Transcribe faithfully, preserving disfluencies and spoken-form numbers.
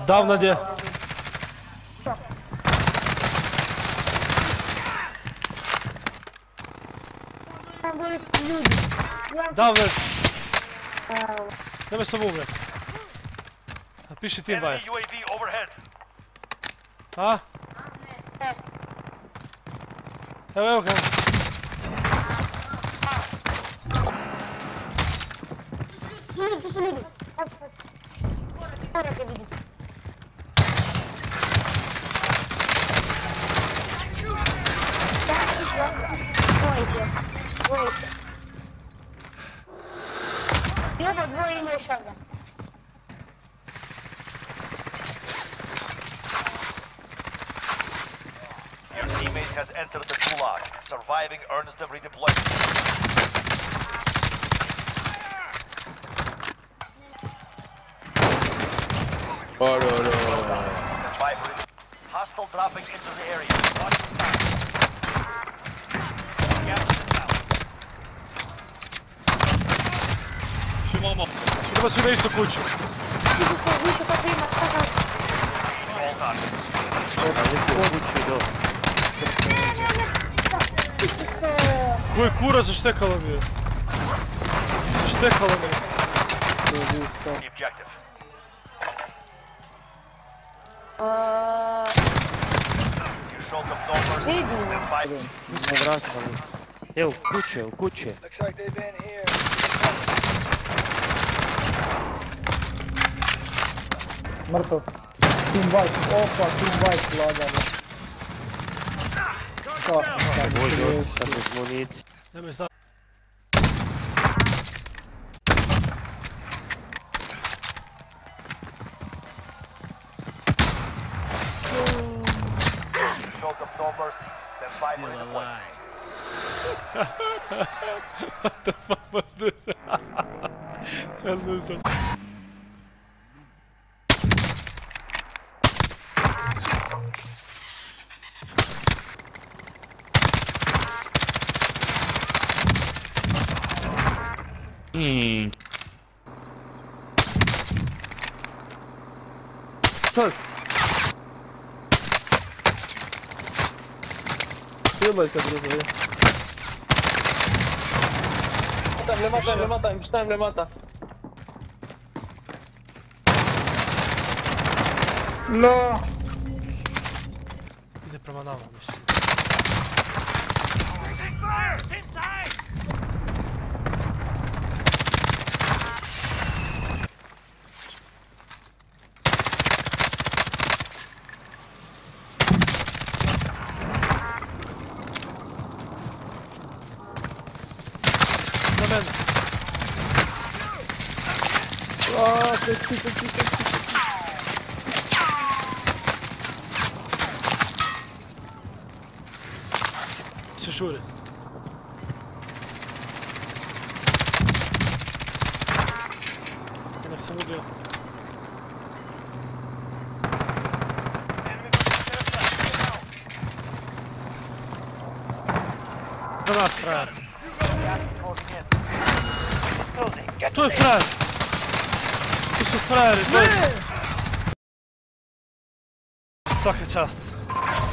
Davno gdje? Davno. Nemoj sam umret. Napiši tim baje. A? Evo, evo ga. Tu su ljudi, tu su ljudi. Pazi, pazi. Moram te vidjeti. Dvojite, dvojite. I oba dvoje imaju shotgun. Your teammate has entered the gulag. Surviving earns them redeployment. Oh no no. Stand by for it. Hostile dropping into the area. Watch the sky. Idemo svi na istu kuću. All targets. Koji kurac zaštekalo mi je? Zaštekalo mi je. The objective. You showed them no mercy. Stand by. Ne vraćamo. Evo, kuće, u kuće. Mrtav. Team White, opa, Team White lagano. Kako? Može, sad bez munici. Nemoj znam. You showed them no mercy. Stand by for redeployment. What the fuck was this? That's no sense. Hmm. Čak. Jebaj se druže. Le mata, le mata, šta im le mata? No. Ide prema nama, mislim. Na mene. Aaaa, teksti, teksti, teksti. Se šuri. Nek sam ubio. Do nas, frajer. To je frajer. To su frajeri, to je... Svaka čast.